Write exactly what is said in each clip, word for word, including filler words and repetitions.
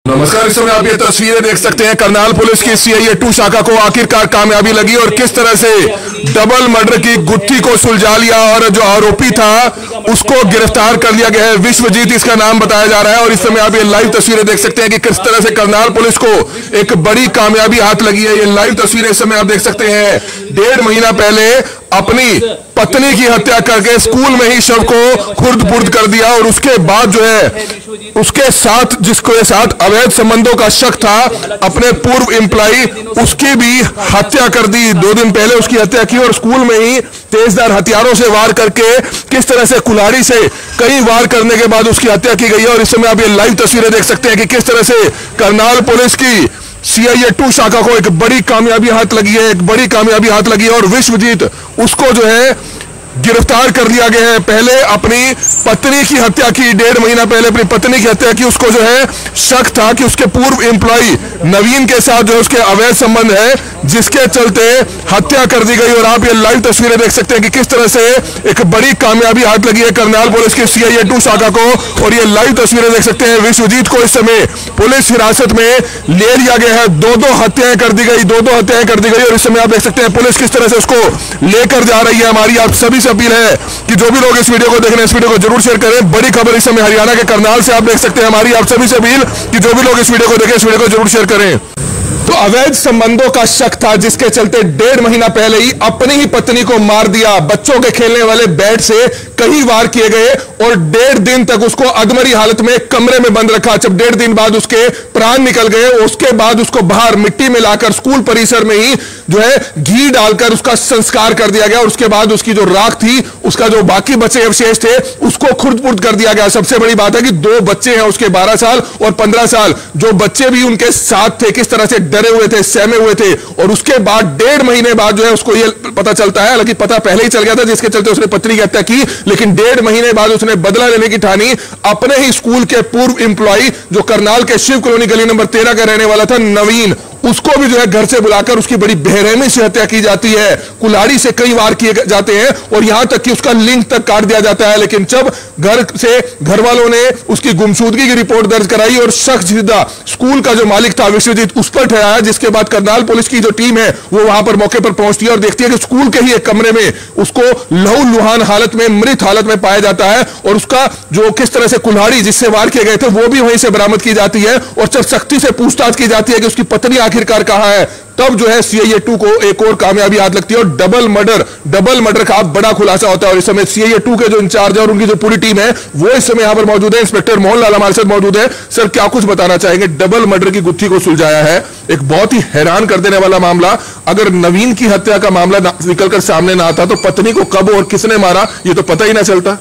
नमस्कार। इस समय आप ये तस्वीरें देख सकते हैं। करनाल पुलिस की सी आई ए टू शाखा को आखिरकार कामयाबी लगी और किस तरह से डबल मर्डर की गुत्थी को सुलझा लिया और जो आरोपी था उसको गिरफ्तार कर लिया गया है। विश्वजीत इसका नाम बताया जा रहा है और इस समय आप ये लाइव तस्वीरें देख सकते हैं कि किस तरह से करनाल पुलिस को एक बड़ी कामयाबी हाथ लगी है। ये लाइव तस्वीरें इस समय आप देख सकते हैं। डेढ़ महीना पहले अपनी पत्नी की हत्या करके स्कूल में ही शव को खुर्द पुर्द कर दिया और उसके बाद जो है उसके साथ जिसके साथ अवैध संबंधों का शक था अपने पूर्व एम्प्लॉई उसकी भी हत्या कर दी। दो दिन पहले उसकी हत्या की और स्कूल में ही तेजधार हथियारों से वार करके किस तरह से कुल्हाड़ी से कई वार करने के बाद उसकी हत्या की गई है। और इस समय आप ये लाइव तस्वीरें देख सकते हैं कि किस तरह से करनाल पुलिस की सी आई ए टू शाखा को एक बड़ी कामयाबी हाथ लगी है, एक बड़ी कामयाबी हाथ लगी है और विश्वजीत उसको जो है गिरफ्तार कर लिया गया है। पहले अपनी पत्नी की हत्या की, डेढ़ महीना पहले अपनी पत्नी की हत्या की, उसको जो है शक था कि उसके पूर्व एम्प्लॉई नवीन के साथ जो उसके अवैध संबंध है जिसके चलते हत्या कर दी गई। और आप ये लाइव तस्वीरें देख सकते हैं कि किस तरह से एक बड़ी कामयाबी हाथ लगी है करनाल पुलिस की सी आई ए टू शाखा को। और ये लाइव तस्वीरें देख सकते हैं। विश्वजीत को इस समय पुलिस हिरासत में ले लिया गया है। दो दो हत्याएं कर दी गई, दो दो हत्याएं कर दी गई और इस समय आप देख सकते हैं पुलिस किस तरह से उसको लेकर जा रही है। हमारी आप सभी से अपील है कि जो भी लोग इस वीडियो को देख रहे हैं इस वीडियो को जरूर शेयर करें। बड़ी खबर इस समय हरियाणा के करनाल से आप देख सकते हैं। हमारी आप सभी से अपील कि जो भी लोग इस वीडियो को देखें इस वीडियो को जरूर शेयर करें। तो अवैध संबंधों का शक था जिसके चलते डेढ़ महीना पहले ही अपनी ही पत्नी को मार दिया। बच्चों के खेलने वाले बैट से कई वार किए गए और डेढ़ दिन तक उसको अधमरी हालत में कमरे में बंद रखा। जब डेढ़ दिन बाद उसके प्राण निकल गए उसके बाद उसको बाहर मिट्टी में लाकर स्कूल परिसर में ही जो है घी डालकर उसका संस्कार कर दिया गया और उसके बाद उसकी जो राख थी उसका जो बाकी बचे अवशेष थे उसको खुर्द पुर्द कर दिया गया। सबसे बड़ी बात है कि दो बच्चे हैं उसके, बारह साल और पंद्रह साल, जो बच्चे भी उनके साथ थे किस तरह से डरे हुए थे, सहमे हुए थे। और उसके बाद डेढ़ महीने बाद जो है उसको ये पता चलता है, हालांकि पता पहले ही चल गया था जिसके चलते उसने पत्नी की हत्या की, लेकिन डेढ़ महीने बाद उसने बदला लेने की ठानी। अपने ही स्कूल के पूर्व एम्प्लॉई जो करनाल के शिव कॉलोनी गली नंबर तेरह का रहने वाला था नवीन, उसको भी जो है घर से बुलाकर उसकी बड़ी बेरहमी से हत्या की जाती है। कुल्हाड़ी से कई वार किए जाते हैं और यहां तक कि उसका लिंग तक काट दिया जाता है। लेकिन जब घर से घर वालों ने उसकी गुमशुदगी की रिपोर्ट दर्ज कराई और शख्स सीधा स्कूल का जो मालिक था विश्वजीत उस पर ठहराया, जिसके बाद करनाल पुलिस की जो टीम है वो वहां पर मौके पर पहुंचती है और देखती है कि स्कूल के ही एक कमरे में उसको लहू लुहान हालत में, मृत हालत में पाया जाता है और उसका जो किस तरह से कुल्हाड़ी जिससे वार किए गए थे वो भी वहीं से बरामद की जाती है। और जब सख्ती से पूछताछ की जाती है कि उसकी पत्नी आखिरकार कहां है, तब जो है सी आई ए टू को एक और कामयाबी हाथ लगती है और डबल मर्डर डबल मर्डर का बड़ा खुलासा होता है। और इस समय सी आई ए टू के जो इंचार्ज है और उनकी जो पूरी टीम है वो इस समय यहां पर मौजूद है। इंस्पेक्टर मोहनलाल हमारे साथ मौजूद है। सर, क्या कुछ बताना चाहेंगे? डबल मर्डर की गुत्थी को सुलझाया है, एक बहुत ही हैरान कर देने वाला मामला। अगर नवीन की हत्या का मामला निकलकर सामने ना आता तो पत्नी को कब और किसने मारा ये तो पता ही ना चलता।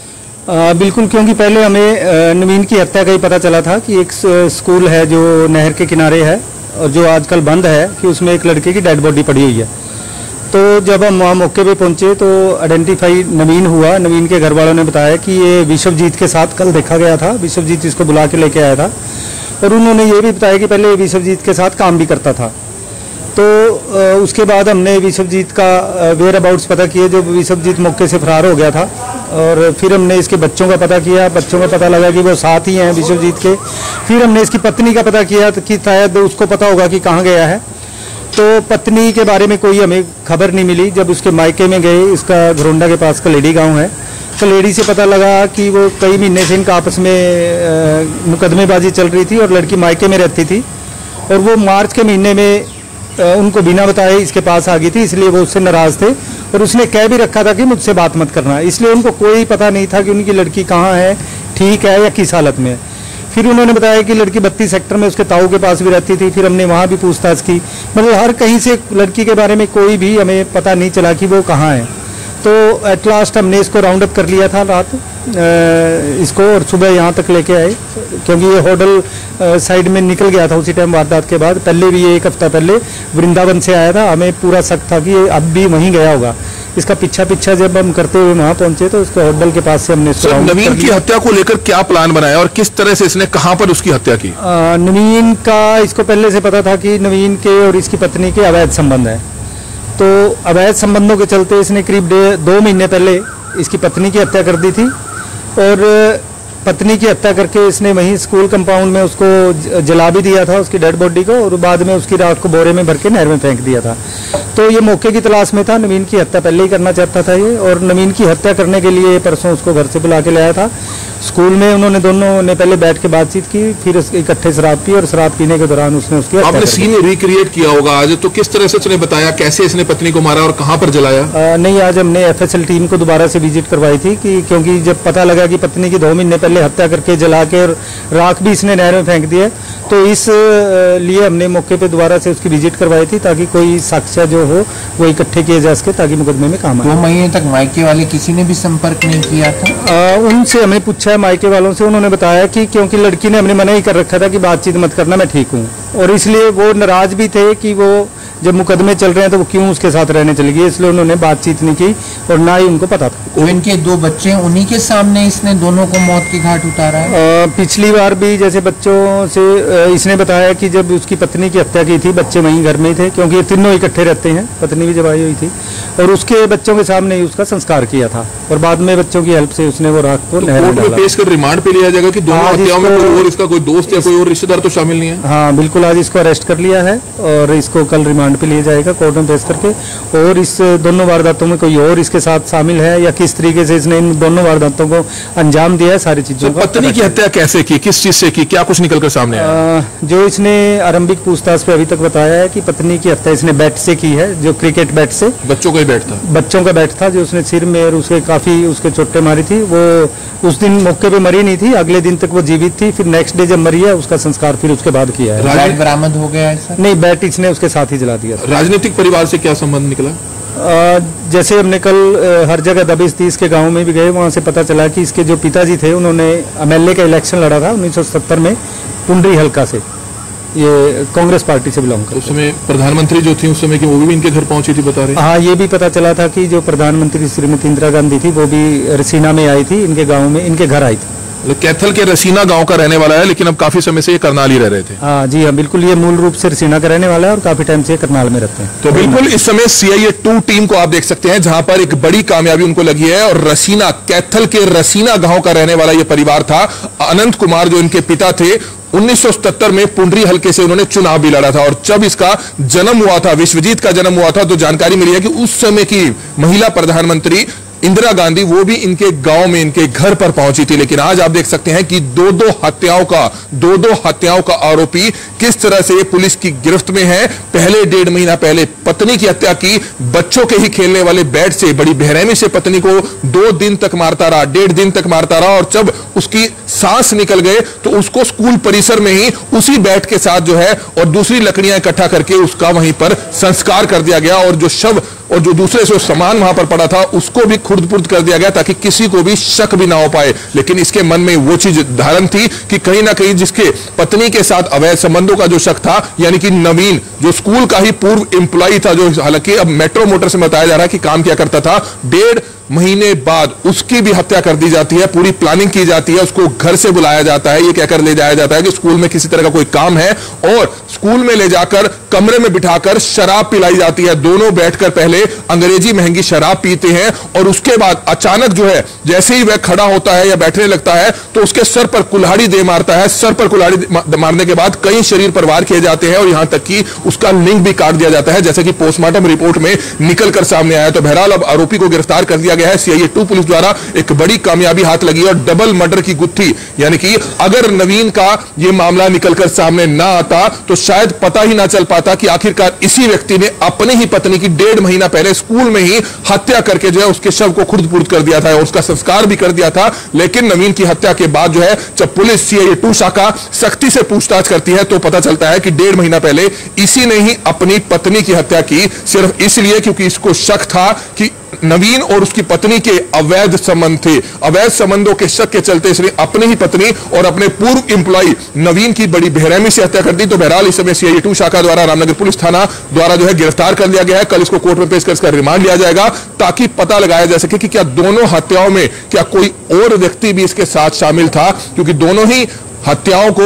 आ, बिल्कुल, क्योंकि पहले हमें नवीन की हत्या का ही पता चला था कि एक स्कूल है जो नहर के किनारे है और जो आजकल बंद है कि उसमें एक लड़के की डेड बॉडी पड़ी हुई है। तो जब हम वहाँ मौके पे पहुँचे तो आइडेंटिफाई नवीन हुआ। नवीन के घर वालों ने बताया कि ये विश्वजीत के साथ कल देखा गया था, विश्वजीत इसको बुला के लेके आया था और उन्होंने ये भी बताया कि पहले विश्वजीत के साथ काम भी करता था। तो उसके बाद हमने विश्वजीत का वेयर अबाउट्स पता किए जब विश्वजीत मौके से फरार हो गया था। और फिर हमने इसके बच्चों का पता किया, बच्चों का पता लगा कि वो साथ ही हैं विश्वजीत के। फिर हमने इसकी पत्नी का पता किया कि शायद उसको पता होगा कि कहाँ गया है। तो पत्नी के बारे में कोई हमें खबर नहीं मिली। जब उसके मायके में गए, इसका घरोंडा के पास कलेड़ी गाँव है, कलेड़ी से पता लगा कि वो कई महीने से इनका आपस में मुकदमेबाजी चल रही थी और लड़की मायके में रहती थी और वो मार्च के महीने में उनको बिना बताए इसके पास आ गई थी, इसलिए वो उससे नाराज थे और उसने कह भी रखा था कि मुझसे बात मत करना। इसलिए उनको कोई पता नहीं था कि उनकी लड़की कहाँ है, ठीक है या किस हालत में है। फिर उन्होंने बताया कि लड़की बत्तीस सेक्टर में उसके ताऊ के पास भी रहती थी। फिर हमने वहाँ भी पूछताछ की, मतलब हर कहीं से लड़की के बारे में कोई भी हमें पता नहीं चला कि वो कहाँ है। तो एट लास्ट हमने इसको राउंड अप कर लिया था रात इसको और सुबह यहाँ तक लेके आए, क्योंकि ये होटल साइड में निकल गया था उसी टाइम वारदात के बाद। पहले भी ये एक हफ्ता पहले वृंदावन से आया था, हमें पूरा शक था कि ये अब भी वहीं गया होगा। इसका पीछा पीछा जब हम करते हुए वहाँ पहुंचे तो उसके होटल के पास से हमने इसको नवीन की हत्या को लेकर क्या प्लान बनाया और किस तरह से इसने कहाँ पर उसकी हत्या की? आ, नवीन का इसको पहले से पता था कि नवीन के और इसकी पत्नी के अवैध संबंध है। तो अवैध संबंधों के चलते इसने करीब दो महीने पहले इसकी पत्नी की हत्या कर दी थी और पत्नी की हत्या करके इसने वहीं स्कूल कंपाउंड में उसको जला भी दिया था, उसकी डेड बॉडी को, और बाद में उसकी रात को बोरे में भर के नहर में फेंक दिया था। तो ये मौके की तलाश में था, नवीन की हत्या पहले ही करना चाहता था ये, और नवीन की हत्या करने के लिए परसों उसको घर से बुला के लाया था। स्कूल में उन्होंने दोनों ने पहले बैठ के बातचीत की, फिर इकट्ठे शराब पी, और शराब पीने के दौरान उसने उसकी हत्या आपने सीन रिक्रिएट किया होगा आज, तो किस तरह से उसने बताया कैसे इसने पत्नी को मारा और कहां पर जलाया? आ, नहीं, आज हमने एफएसएल टीम को दोबारा से विजिट करवाई थी कि क्योंकि जब पता लगा कि पत्नी की दो महीने पहले हत्या करके जला के और राख भी इसने नहर में फेंक दिया, तो इस लिए हमने मौके पे दोबारा से उसकी विजिट करवाई थी ताकि कोई साक्ष्य जो हो वो इकट्ठे किए जा सके ताकि मुकदमे में काम आए। दो महीने तक मायके वाले किसी ने भी संपर्क नहीं किया था? आ, उनसे हमने पूछा है मायके वालों से, उन्होंने बताया कि क्योंकि लड़की ने हमने मना ही कर रखा था कि बातचीत मत करना, मैं ठीक हूँ, और इसलिए वो नाराज भी थे कि वो जब मुकदमे चल रहे हैं तो वो क्यों उसके साथ रहने चली गई, इसलिए उन्होंने बातचीत नहीं की और ना ही उनको पता था। तो इनके दो बच्चे हैं, उन्हीं के सामने इसने दोनों को मौत के घाट उतारा है? आ, पिछली बार भी जैसे बच्चों से इसने बताया कि जब उसकी पत्नी की हत्या की थी बच्चे वहीं घर में ही थे, क्योंकि ये तीनों इकट्ठे रहते हैं, पत्नी भी जब आई हुई थी, और उसके बच्चों के सामने ही उसका संस्कार किया था, और बाद में बच्चों की हेल्प से उसने वो राख को नहर में डाला। पेश कर रिमांड पे लिया जाएगा कि दोनों हत्याओं में कोई और इसका कोई दोस्त या कोई और रिश्तेदार तो शामिल नहीं है? हाँ बिल्कुल, आज इसको अरेस्ट कर लिया है और इसको कल रिमांड पे लिया जाएगा कोर्ट में पेश करके, और इस दोनों वारदातों में कोई और इसके साथ शामिल है या किस तरीके से इसने इन दोनों वारदातों को अंजाम दिया है, सारी चीजों का। पत्नी की हत्या कैसे की, किस चीज से की, क्या कुछ निकलकर सामने आया? जो इसने आरंभिक पूछताछ पे अभी तक बताया है कि पत्नी की हत्या इसने बैट से की है, जो क्रिकेट बैट से, बच्चों का ही बैट था, बच्चों का बैट था, जो उसने सिर में और उसके काफी उसके चोटें मारी थी। वो उस दिन मौके पे मरी नहीं थी, अगले दिन तक वो जीवित थी, फिर नेक्स्ट डे जब मरी है उसका संस्कार फिर उसके बाद किया है। बैट बरामद हो गया है सर? नहीं, बैट इसने उसके साथ ही जला दिया। राजनीतिक परिवार से क्या संबंध निकला? आ, जैसे हमने कल आ, हर जगह दबिश थी, इसके गांव में भी गए, वहां से पता चला कि इसके जो पिताजी थे उन्होंने एमएलए का इलेक्शन लड़ा था उन्नीस सौ सत्तर में पुंडरी हल्का से, ये कांग्रेस पार्टी से बिलोंग करते। उस समय प्रधानमंत्री जो थी उस समय की वो भी इनके घर पहुंची थी, बता रहे? हाँ, ये भी पता चला था कि जो प्रधानमंत्री श्रीमती इंदिरा गांधी थी वो भी रसीना में आई थी, इनके गाँव में, इनके घर आई थी। कैथल के रसीना गांव का रहने वाला है, लेकिन अब काफी समय से ये करनाल ही रह रहे थे। हाँ जी हाँ, बिल्कुल, ये मूल रूप से रसीना का रहने वाला है और काफी टाइम से करनाल में रहते हैं। तो बिल्कुल इस समय सीआईए टू टीम को आप देख सकते हैं जहां पर एक बड़ी कामयाबी उनको लगी है, और रसीना, कैथल के रसीना गांव का रहने वाला ये परिवार था। अनंत कुमार जो इनके पिता थे, उन्नीस सौ सत्तर में पुंडरी हल्के से उन्होंने चुनाव भी लड़ा था, और जब इसका जन्म हुआ था, विश्वजीत का जन्म हुआ था, तो जानकारी मिली है कि उस समय की महिला प्रधानमंत्री इंदिरा गांधी वो भी इनके गांव में, इनके घर पर पहुंची थी। लेकिन आज आप देख सकते हैं कि दो दो हत्याओं का दो दो हत्याओं का आरोपी किस तरह से पुलिस की गिरफ्त में है। पहले डेढ़ महीना पहले पत्नी की हत्या की, बच्चों के ही खेलने वाले बैट से बड़ी बेरहमी से पत्नी को दो दिन तक मारता रहा, डेढ़ दिन तक मारता रहा, और जब उसकी सांस निकल गए तो उसको स्कूल परिसर में ही उसी बैट के साथ जो है और दूसरी लकड़ियां इकट्ठा करके उसका वहीं पर संस्कार कर दिया गया, और जो शव और जो दूसरे से सामान वहां पर पड़ा था उसको भी खुर्द-पुर्द कर दिया गया ताकि किसी को भी शक भी ना हो पाए। लेकिन इसके मन में वो चीज धारण थी कि कहीं ना कहीं जिसके पत्नी के साथ अवैध संबंधों का जो शक था, यानी कि नवीन, जो स्कूल का ही पूर्व एम्प्लॉय था, जो हालांकि अब मेट्रो मोटर से बताया जा रहा है कि काम किया करता था, डेढ़ महीने बाद उसकी भी हत्या कर दी जाती है। पूरी प्लानिंग की जाती है, उसको घर से बुलाया जाता है, ये कहकर ले जाया जाता है कि स्कूल में किसी तरह का कोई काम है, और स्कूल में ले जाकर कमरे में बिठाकर शराब पिलाई जाती है। दोनों बैठकर पहले अंग्रेजी महंगी शराब पीते हैं, और उसके बाद अचानक जो है जैसे ही वह खड़ा होता है या बैठने लगता है तो उसके सर पर कुल्हाड़ी दे मारता है। सर पर कुल्हाड़ी मारने के बाद कई शरीर पर वार किए जाते हैं, और यहां तक कि उसका लिंग भी काट दिया जाता है, जैसे कि पोस्टमार्टम रिपोर्ट में निकलकर सामने आया। तो बहरहाल अब आरोपी को गिरफ्तार कर दिया है। सीआईए टू पुलिस द्वारा एक बड़ी कामयाबी हाथ लगी और डबल मर्डर की गुत्थी, यानी कि अगर नवीन का यह मामला निकलकर सामने ना आता तो शायद पता ही ना चल पाता कि आखिरकार इसी व्यक्ति ने अपनी ही पत्नी की डेढ़ महीना पहले स्कूल में ही हत्या करके जो है उसके शव को खुर्द-पुर्द कर दिया था और उसका संस्कार भी कर दिया था। लेकिन नवीन की हत्या के बाद जो है जब पुलिस सीआईए टू शाखा सख्ती से पूछताछ करती है तो पता चलता है कि डेढ़ महीना पहले इसी ने ही अपनी पत्नी की हत्या की, सिर्फ इसलिए क्योंकि इसको शक था कि नवीन और उसकी पत्नी के अवैध संबंध थे। अवैध संबंधों के शक के चलते इसने अपनी ही पत्नी और अपने पूर्व एम्प्लॉय नवीन की बड़ी बेरहमी से हत्या कर दी। तो बहरहाल इस समय सीआईए टू शाखा द्वारा रामनगर पुलिस थाना द्वारा जो है गिरफ्तार कर लिया गया है। कल इसको कोर्ट में पेश कर इसका रिमांड लिया जाएगा ताकि पता लगाया जा सके कि क्या दोनों हत्याओं में क्या कोई और व्यक्ति भी इसके साथ शामिल था, क्योंकि दोनों ही हत्याओं को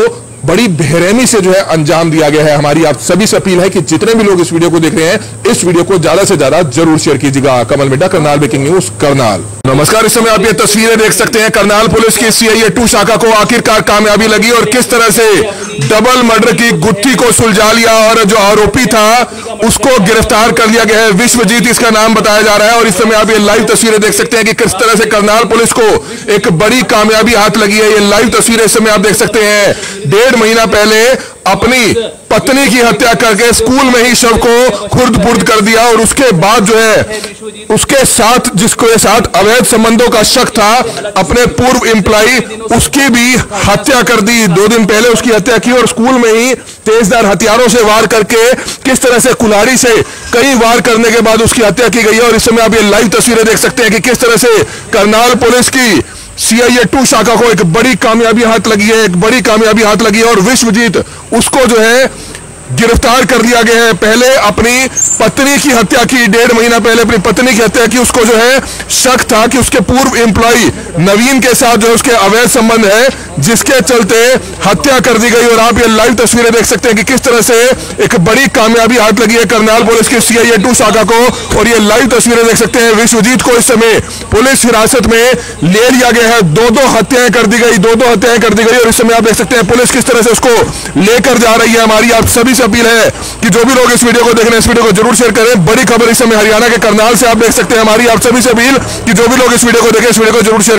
बड़ी बेरहमी से जो है अंजाम दिया गया है। हमारी आप सभी से अपील है कि जितने भी लोग इस वीडियो को देख रहे हैं इस वीडियो को ज्यादा से ज्यादा जरूर शेयर कीजिएगा। Kamal Midda, Karnal breaking news, Karnal. नमस्कार, इस समय आप ये तस्वीरें देख सकते हैं। करनाल पुलिस की सी आई ए टू शाखा को आखिरकार कामयाबी लगी और किस तरह से डबल मर्डर की गुत्थी को सुलझा लिया और जो आरोपी था उसको गिरफ्तार कर लिया गया है। विश्वजीत इसका नाम बताया जा रहा है और इस समय आप ये लाइव तस्वीरें देख सकते हैं कि किस तरह से करनाल पुलिस को एक बड़ी कामयाबी हाथ लगी है। ये लाइव तस्वीरें इस समय आप देख सकते हैं। डेढ़ महीना पहले अपनी पत्नी की हत्या करके स्कूल में ही शव को खुर्द पुर्द कर दिया और उसके बाद जो है उसके साथ जिसके साथ अवैध संबंधों का शक था अपने पूर्व एम्प्लॉय उसकी भी हत्या कर दी। दो दिन पहले उसकी हत्या की और स्कूल में ही तेजधार हथियारों से वार करके किस तरह से कुल्हाड़ी से कई वार करने के बाद उसकी हत्या की गई है। और इस समय आप ये लाइव तस्वीरें देख सकते हैं कि किस तरह से करनाल पुलिस की सी आई ए टू शाखा को एक बड़ी कामयाबी हाथ लगी है, एक बड़ी कामयाबी हाथ लगी है और विश्वजीत उसको जो है गिरफ्तार कर लिया गया है। पहले अपनी पत्नी की हत्या की, डेढ़ महीना पहले अपनी पत्नी की हत्या की, उसको जो है शक था कि उसके पूर्व एम्प्लॉय नवीन के साथ जो उसके अवैध संबंध है जिसके चलते हत्या कर दी गई। और आप ये लाइव तस्वीरें देख सकते हैं कि किस तरह से एक बड़ी कामयाबी हाथ लगी है करनाल पुलिस की सी आई ए टू शाखा को। और ये लाइव तस्वीरें देख सकते हैं, विश्वजीत को इस समय पुलिस हिरासत में ले लिया गया है। दो दो हत्याएं कर दी गई, दो दो हत्याएं कर दी गई और इस समय आप देख सकते हैं पुलिस किस तरह से उसको लेकर जा रही है। हमारी आप सभी से अपील है कि जो भी लोग इस वीडियो को देख रहे हैं इस वीडियो को जरूर शेयर करें। बड़ी खबर इस समय हरियाणा के करनाल से आप देख सकते हैं। हमारी आप सभी से अपील कि जो भी लोग इस वीडियो को देखें इस वीडियो को जरूर शेयर